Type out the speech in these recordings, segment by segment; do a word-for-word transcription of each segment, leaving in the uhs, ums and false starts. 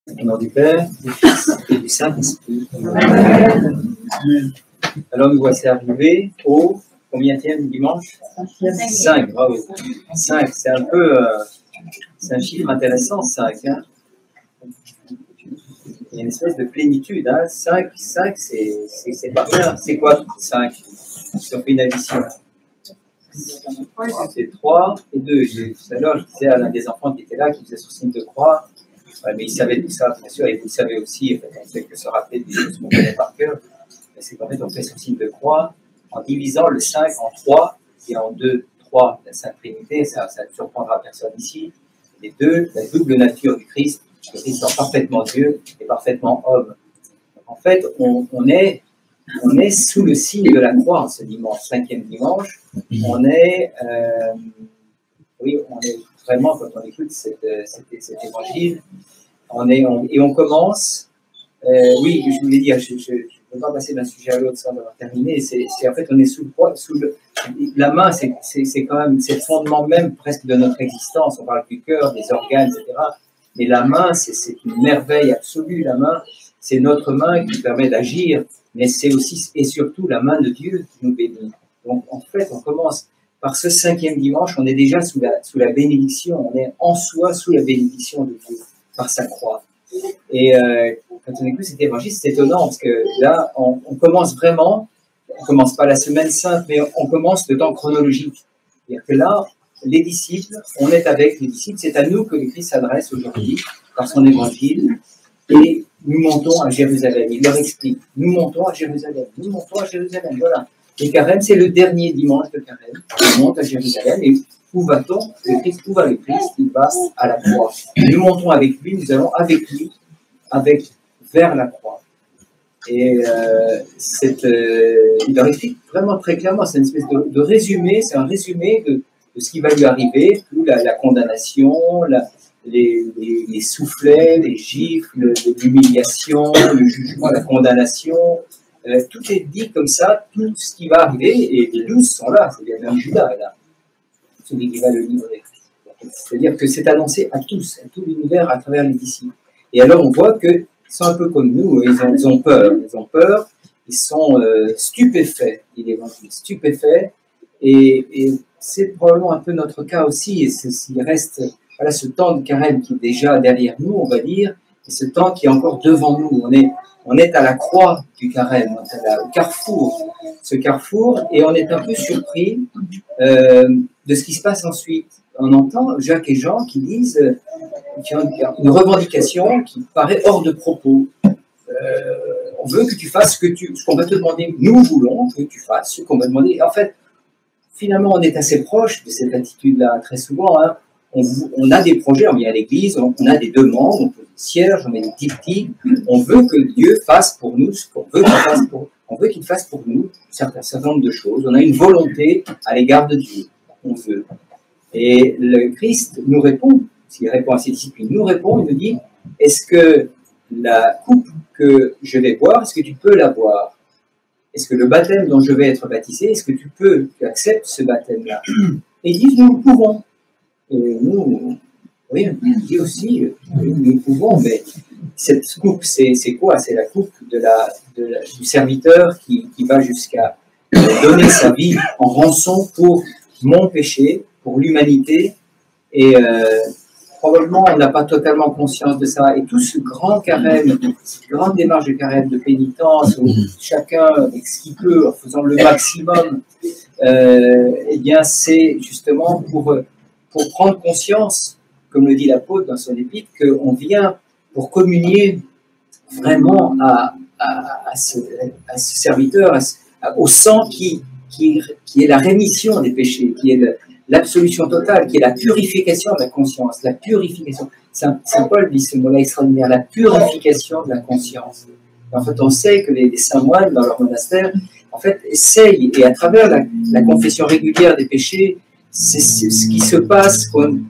Au nom du Père, du Fils et du Saint-Esprit. Alors nous voici arrivés au combienième dimanche? cinq, bravo. cinq, c'est un peu, euh, c'est un chiffre intéressant, cinq. Hein. Il y a une espèce de plénitude. Hein. cinq, cinq, c'est parfait. C'est quoi cinq? Si on fait une addition. C'est trois et deux. Tout à l'heure, je disais à l'un des enfants qui était là, qui faisait son signe de croix. Ouais, mais il savait tout ça, bien sûr, et vous le savez aussi, en fait, on fait que se rappeler des choses qu'on connaît par cœur. C'est qu'en fait, on fait son signe de croix en divisant le cinq en trois et en deux. trois, la Sainte Trinité, ça, ça ne surprendra personne ici. Et deux, la double nature du Christ, le Christ étant parfaitement Dieu et parfaitement homme. Donc, en fait, on, on, est, on est sous le signe de la croix ce dimanche, cinquième dimanche. On est, euh, oui, on est vraiment, quand on écoute cet, cet, cet évangile, on est, on, et on commence, euh, oui, je voulais dire, je ne peux pas passer d'un sujet à l'autre sans avoir terminé, c'est en fait, on est sous le poids, sous le, la main, c'est quand même, c'est le fondement même presque de notre existence, on parle du cœur, des organes, et cetera, mais la main, c'est une merveille absolue, la main, c'est notre main qui permet d'agir, mais c'est aussi et surtout la main de Dieu qui nous bénit. Donc, en fait, on commence par ce cinquième dimanche, on est déjà sous la, sous la bénédiction, on est en soi sous la bénédiction de Dieu, par sa croix. Et euh, quand on écoute cet évangile, c'est étonnant, parce que là, on, on commence vraiment, on ne commence pas la semaine sainte, mais on commence le temps chronologique. C'est-à-dire que là, les disciples, on est avec les disciples, c'est à nous que le Christ s'adresse aujourd'hui, par son évangile, et nous montons à Jérusalem. Il leur explique, nous montons à Jérusalem, nous montons à Jérusalem, voilà. Et Carême, c'est le dernier dimanche de Carême. On monte à Jérusalem et où va-t-on? Le Christ, où va le Christ? Il va à la croix. Nous montons avec lui, nous allons avec lui, avec, vers la croix. Et euh, cette, euh, il leur explique vraiment très clairement, c'est une espèce de, de résumé, c'est un résumé de, de ce qui va lui arriver, tout la, la condamnation, la, les, les, les soufflets, les gifles, l'humiliation, le jugement, la condamnation. Euh, tout est dit comme ça, tout ce qui va arriver, et les douze sont là, c'est même Judas là, celui qui va le livrer. C'est-à-dire que c'est annoncé à tous, à tout l'univers à travers les disciples. Et alors on voit qu'ils sont un peu comme nous, ils ont, ils ont peur, ils ont peur, ils sont euh, stupéfaits, il est stupéfaits, et, et c'est probablement un peu notre cas aussi, et s'il reste voilà, ce temps de carême qui est déjà derrière nous, on va dire, et ce temps qui est encore devant nous, on est On est à la croix du carême, on est au carrefour, ce carrefour, et on est un peu surpris euh, de ce qui se passe ensuite. On entend Jacques et Jean qui disent euh, qui ont une revendication qui paraît hors de propos. Euh, on veut que tu fasses ce que tu, ce qu'on va te demander. Nous voulons que tu fasses ce qu'on va demander. Et en fait, finalement, on est assez proche de cette attitude-là très souvent. Hein. On, on a des projets, on vient à l'église, on, on a des demandes, on peut des cierges, on met des diptyques. On veut que Dieu fasse pour nous ce qu'on veut qu'il fasse pour, on veut qu'il fasse pour nous un certain nombre de choses. On a une volonté à l'égard de Dieu. On veut. Et le Christ nous répond, s'il répond à ses disciples, il nous répond, il nous dit, est-ce que la coupe que je vais boire, est-ce que tu peux la boire? Est-ce que le baptême dont je vais être baptisé, est-ce que tu peux, tu acceptes ce baptême-là? Et ils disent, nous le pouvons. Et nous, oui, on dit aussi, nous pouvons, mais cette coupe, c'est quoi? C'est la coupe de la, de la, du serviteur qui, qui va jusqu'à donner sa vie en rançon pour mon péché, pour l'humanité. Et euh, probablement, on n'a pas totalement conscience de ça. Et tout ce grand carême, cette grande démarche de carême, de pénitence, où chacun, avec ce qu'il peut, en faisant le maximum, euh, eh bien, c'est justement pour... pour prendre conscience, comme le dit l'apôtre dans son épître, qu'on vient pour communier vraiment à, à, à, ce, à ce serviteur, à ce, à, au sang qui, qui, qui est la rémission des péchés, qui est l'absolution totale, qui est la purification de la conscience, la purification. Saint, Saint Paul dit ce mot-là extraordinaire, la purification de la conscience. En fait, on sait que les, les saints moines, dans leur monastère, en fait, essayent, et à travers la, la confession régulière des péchés, c'est ce qui se passe,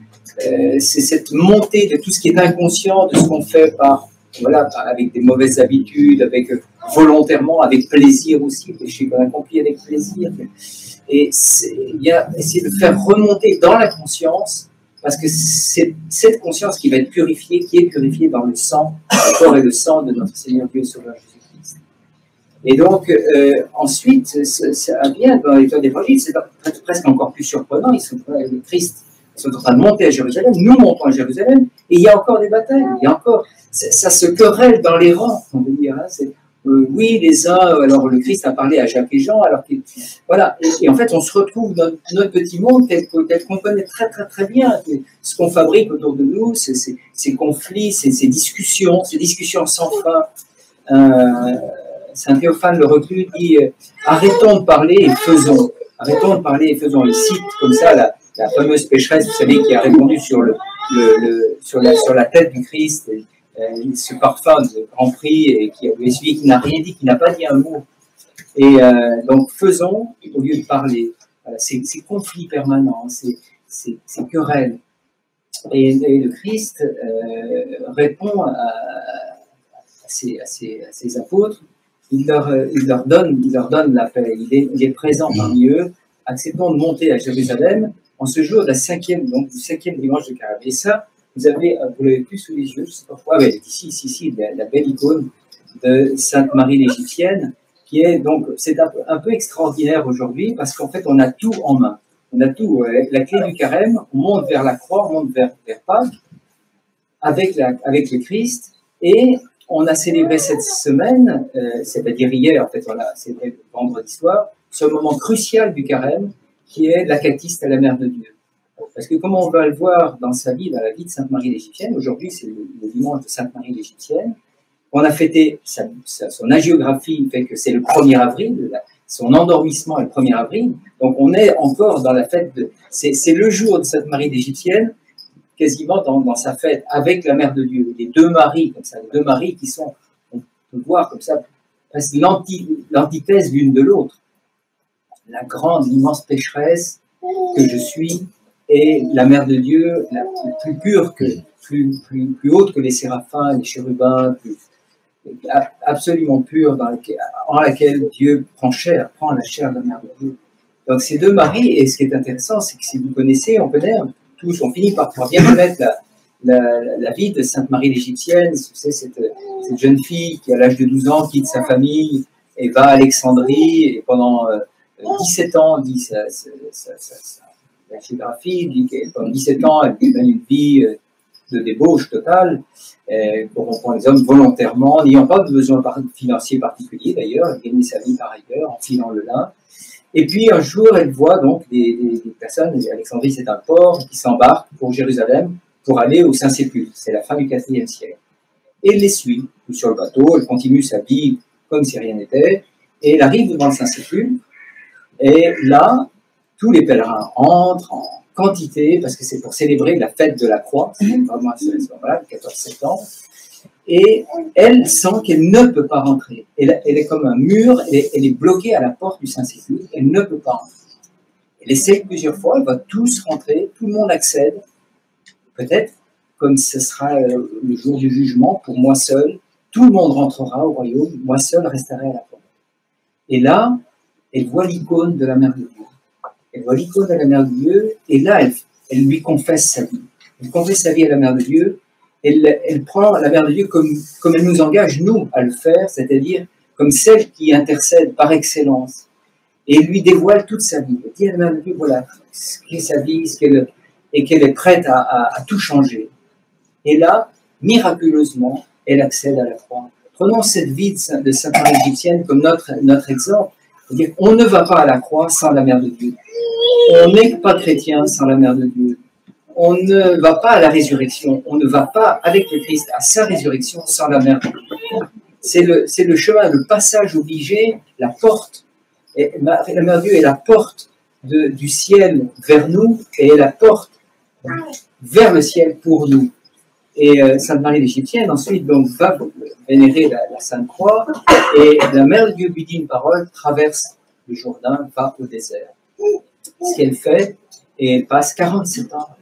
euh, c'est cette montée de tout ce qui est inconscient, de ce qu'on fait par, voilà, avec des mauvaises habitudes, avec volontairement, avec plaisir aussi, péché qu'on accomplit avec plaisir. Et il y a essayer de faire remonter dans la conscience parce que c'est cette conscience qui va être purifiée, qui est purifiée dans le sang, le corps et le sang de notre Seigneur Dieu et Sauveur Jésus-Christ. Et donc, euh, ensuite, ça vient dans les évangiles, c'est presque encore plus surprenant. Ils sont, le Christ, ils sont en train de monter à Jérusalem, nous montons à Jérusalem, et il y a encore des batailles, il y a encore, ça se querelle dans les rangs, on veut dire. Hein, euh, oui, les uns, alors le Christ a parlé à Jacques et Jean, alors que, voilà, et, et en fait, on se retrouve dans notre petit monde tel, tel qu'on connaît très, très, très bien. Ce qu'on fabrique autour de nous, c'est ces, ces conflits, ces, ces discussions, ces discussions sans fin. Euh, Saint Théophane le Reclus dit euh, arrêtons de parler et faisons. Arrêtons de parler et faisons. Il cite comme ça la, la fameuse pécheresse, vous savez, qui a répondu sur, le, le, le, sur, la, sur la tête du Christ, et, euh, ce parfum de Grand Prix, et qui a suivi, qui n'a rien dit, qui n'a pas dit un mot. Et euh, donc faisons au lieu de parler. Voilà, ces, ces conflits permanents, ces, ces, ces querelles. Et, et le Christ euh, répond à, à, ses, à, ses, à ses apôtres. Il leur, il, leur donne, il leur donne la paix, il est, il est présent parmi eux. Acceptons de monter à Jérusalem en ce jour de la cinquième, donc du cinquième dimanche de Carême. Et ça, vous avez, vous l'avez plus sous les yeux, je ne sais pas pourquoi, mais ici, ici, ici, la, la belle icône de Sainte Marie l'Égyptienne, qui est donc, c'est un peu, un peu extraordinaire aujourd'hui parce qu'en fait, on a tout en main. On a tout, euh, la clé du Carême, on monte vers la croix, on monte vers, vers Pâques, avec, la, avec le Christ, et on a célébré cette semaine, euh, c'est-à-dire hier, en fait, on a célébré le vendredi soir, ce moment crucial du Carême, qui est l'acatiste à la Mère de Dieu. Parce que comme on va le voir dans sa vie, dans la vie de Sainte Marie l'Égyptienne, aujourd'hui c'est le, le dimanche de Sainte Marie l'Égyptienne, on a fêté sa, sa, son hagiographie, fait que c'est le premier avril, la, son endormissement est le premier avril, donc on est encore dans la fête de... C'est, c'est le jour de Sainte Marie l'Égyptienne, quasiment dans, dans sa fête, avec la Mère de Dieu, les deux Maries, comme ça, les deux Maries qui sont, on peut voir comme ça, presque l'anti, l'antithèse l'une de l'autre. La grande, l'immense pécheresse que je suis, et la Mère de Dieu, la plus pure, que, plus, plus, plus haute que les séraphins, les chérubins, plus, absolument pure, dans laquelle, en laquelle Dieu prend chair, prend la chair de la Mère de Dieu. Donc ces deux Maries, et ce qui est intéressant, c'est que si vous connaissez, on connaît tous, on finit par, par bien connaître la, la, la vie de Sainte Marie l'Égyptienne, c'est cette, cette jeune fille qui, à l'âge de douze ans, quitte sa famille et va à Alexandrie, et pendant euh, dix-sept ans, dit sa, sa, sa, sa, sa, la géographie, dit que pendant dix-sept ans, elle mène une vie de débauche totale, euh, corrompant les hommes volontairement, n'ayant pas de besoin financier particulier d'ailleurs, elle gagnait sa vie par ailleurs en filant le lin. Et puis un jour, elle voit donc des, des, des personnes, Alexandrie c'est un port, qui s'embarquent pour Jérusalem pour aller au Saint-Sépulcre. C'est la fin du quatrième siècle. Et elle les suit sur le bateau, elle continue sa vie comme si rien n'était, et elle arrive devant le Saint-Sépulcre, et là, tous les pèlerins entrent en quantité, parce que c'est pour célébrer la fête de la croix, c'est vraiment à ce moment-là, le quatorze septembre, et elle sent qu'elle ne peut pas rentrer. Elle, elle est comme un mur, elle est, elle est bloquée à la porte du Saint-Sépulcre, elle ne peut pas rentrer. Elle essaie plusieurs fois, elle va tous rentrer, tout le monde accède, peut-être, comme ce sera le jour du jugement, pour moi seul, tout le monde rentrera au royaume, moi seul resterai à la porte. Et là, elle voit l'icône de la Mère de Dieu. Elle voit l'icône de la Mère de Dieu, et là, elle, elle lui confesse sa vie. Elle confesse sa vie à la Mère de Dieu. Elle, elle prend la Mère de Dieu comme, comme elle nous engage, nous, à le faire, c'est-à-dire comme celle qui intercède par excellence. Et elle lui dévoile toute sa vie. Elle dit à la Mère de Dieu, voilà, ce qu'est sa vie, ce qu'elle, et qu'elle est prête à, à, à tout changer. Et là, miraculeusement, elle accède à la croix. Prenons cette vie de, de Sainte Marie l'Égyptienne comme notre, notre exemple. C'est-à-dire on ne va pas à la croix sans la Mère de Dieu. On n'est pas chrétien sans la Mère de Dieu. On ne va pas à la résurrection. On ne va pas avec le Christ à sa résurrection sans la Mère de Dieu. C'est le, c'est le chemin, le passage obligé, la porte. Et la Mère de Dieu est la porte de, du ciel vers nous et est la porte vers le ciel pour nous. Et euh, Sainte Marie l'Égyptienne, ensuite, donc, va vénérer la, la Sainte Croix, et la Mère de Dieu lui dit une parole, traverse le Jourdain, va au désert. Ce qu'elle fait, et elle passe quarante-sept ans,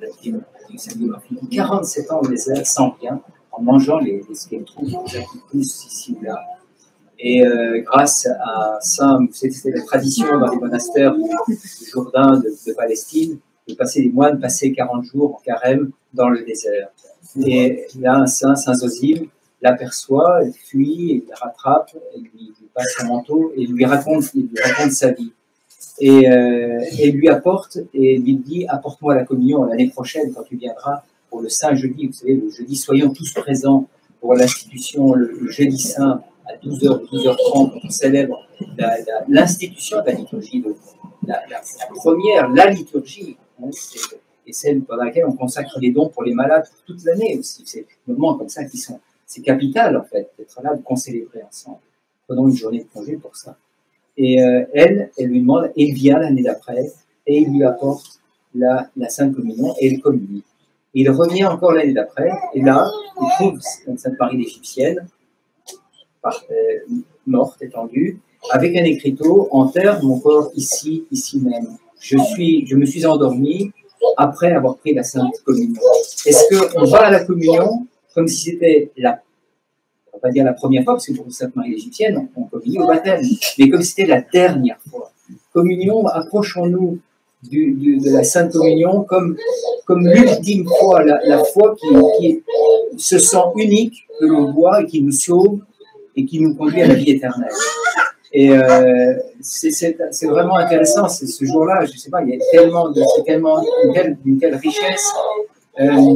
quarante-sept ans au désert, sans rien, en mangeant les, les, ce qu'elle trouve qui poussent ici ou là. Et euh, grâce à Saint, c'était la tradition dans les monastères du, du Jourdain de, de Palestine, de passer, les moines passaient quarante jours en carême dans le désert. Et là, un saint, Saint Zosime, l'aperçoit, il fuit, il la rattrape, il lui, lui passe son manteau et il lui raconte, il lui raconte sa vie. Et, euh, et lui apporte, et lui dit, apporte-moi la communion l'année prochaine quand tu viendras pour le Saint Jeudi. Vous savez, le jeudi, soyons tous présents pour l'institution, le, le jeudi saint, à douze heures, douze heures trente, on célèbre l'institution de la liturgie, de, la, la, la première, la liturgie, hein, et celle pendant laquelle on consacre les dons pour les malades toute l'année aussi. C'est des moments comme ça qui sont, c'est capital en fait, d'être là, de concélébrer ensemble. Prenons une journée de congé pour ça. Et euh, elle, elle lui demande, et il vient l'année d'après, et il lui apporte la, la Sainte Communion, et il communie. Il revient encore l'année d'après, et là, il trouve Sainte Marie l'Égyptienne, par, euh, morte, étendue, avec un écriteau, enterre mon corps ici, ici même. Je, suis, je me suis endormi après avoir pris la Sainte Communion. Est-ce qu'on va à la communion comme si c'était la, on va pas dire la première fois, parce que pour Sainte Marie l'Égyptienne, on communie au baptême, mais comme si c'était la dernière fois. Communion, approchons-nous du, du, de la Sainte Communion comme, comme l'ultime fois, la, la foi qui, qui se sent unique, que l'on boit et qui nous sauve et qui nous conduit à la vie éternelle. Et euh, c'est vraiment intéressant, c'est ce jour-là, je ne sais pas, il y a tellement de, c'est tellement une telle, une telle richesse. Euh,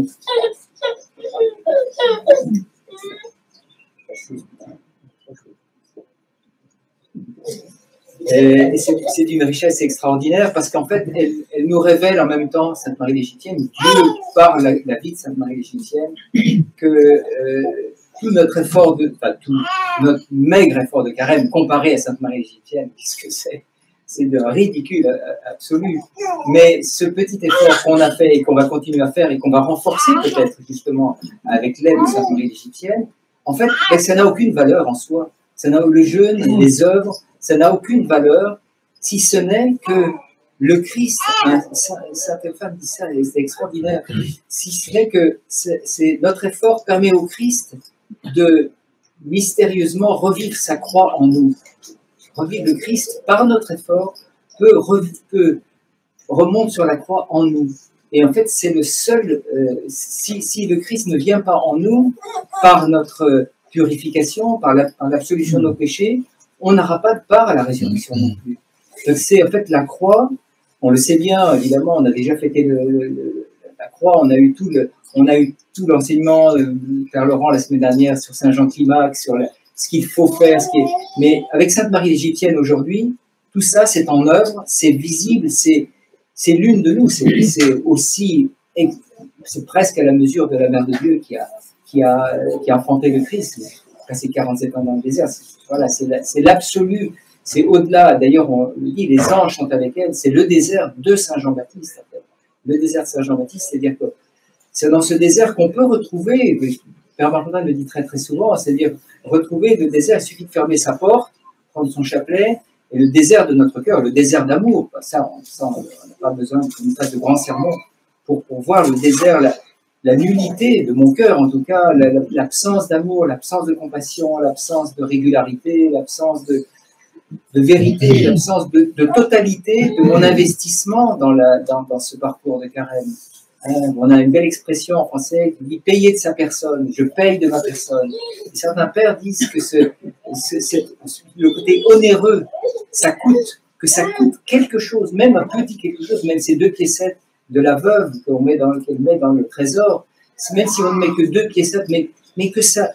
et c'est d'une richesse extraordinaire parce qu'en fait, elle, elle nous révèle en même temps, Sainte Marie l'Égyptienne, Dieu par la, la vie de Sainte Marie l'Égyptienne, que euh, tout notre effort, de, enfin, tout notre maigre effort de carême comparé à Sainte Marie l'Égyptienne, qu'est-ce que c'est? C'est de ridicule absolu. Mais ce petit effort qu'on a fait et qu'on va continuer à faire et qu'on va renforcer peut-être justement avec l'aide de Sainte Marie l'Égyptienne, en fait, ça n'a aucune valeur en soi. Ça n'a le jeûne, les œuvres, ça n'a aucune valeur si ce n'est que le Christ, hein, certaines femmes disent ça, c'est extraordinaire, si ce n'est que c'est notre effort permet au Christ de mystérieusement revivre sa croix en nous. Revivre le Christ par notre effort peut, peut remonte sur la croix en nous. Et en fait, c'est le seul, euh, si, si le Christ ne vient pas en nous par notre purification, par l'absolution la, de nos péchés, on n'aura pas de part à la résurrection non plus. Donc c'est en fait la croix, on le sait bien, évidemment, on a déjà fêté le, le, la croix, on a eu tout le, on a eu tout l'enseignement de Père Laurent la semaine dernière sur Saint Jean Climac, sur la, ce qu'il faut faire, ce qui est... mais avec Sainte Marie l'Égyptienne aujourd'hui, tout ça c'est en œuvre, c'est visible, c'est c'est l'une de nous, c'est aussi, c'est presque à la mesure de la Mère de Dieu qui a, qui a, qui a enfanté le Christ, passé quarante-sept ans dans le désert. Voilà, c'est l'absolu, c'est au-delà. D'ailleurs, on le dit, les anges sont avec elle, c'est le désert de Saint Jean-Baptiste. Le désert de Saint Jean-Baptiste, c'est-à-dire que c'est dans ce désert qu'on peut retrouver, Père Martin le dit très très souvent, c'est-à-dire retrouver le désert, il suffit de fermer sa porte, prendre son chapelet, et le désert de notre cœur, le désert d'amour, ça, on n'a pas besoin d'une phase de grand sermon pour, pour voir le désert, la, la nullité de mon cœur, en tout cas, l'absence d'amour, l'absence de compassion, l'absence de régularité, l'absence de, de vérité, l'absence de, de totalité de mon investissement dans, la, dans, dans ce parcours de carême. On a une belle expression en français qui dit « payer de sa personne », je paye de ma personne. Et certains pères disent que ce, ce, ce, le côté onéreux, ça coûte, que ça coûte quelque chose, même un petit quelque chose, même ces deux piécettes de la veuve qu'on met dans, qu'elle met dans le trésor, même si on ne met que deux piécettes, mais, mais que, ça,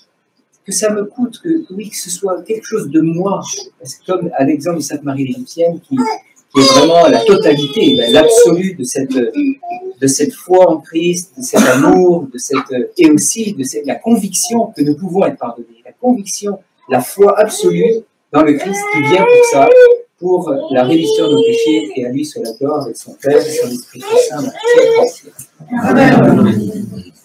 que ça me coûte, que, oui, que ce soit quelque chose de moi. Parce que comme à l'exemple de Sainte Marie l'Égyptienne, qui, qui est vraiment la totalité, l'absolu de cette, de cette foi en Christ, de cet amour, de cette, et aussi de cette, la conviction que nous pouvons être pardonnés, la conviction, la foi absolue dans le Christ qui vient pour ça, pour la rémission de nos péchés, et à lui soit la gloire avec son Père et son Esprit Saint. Amen.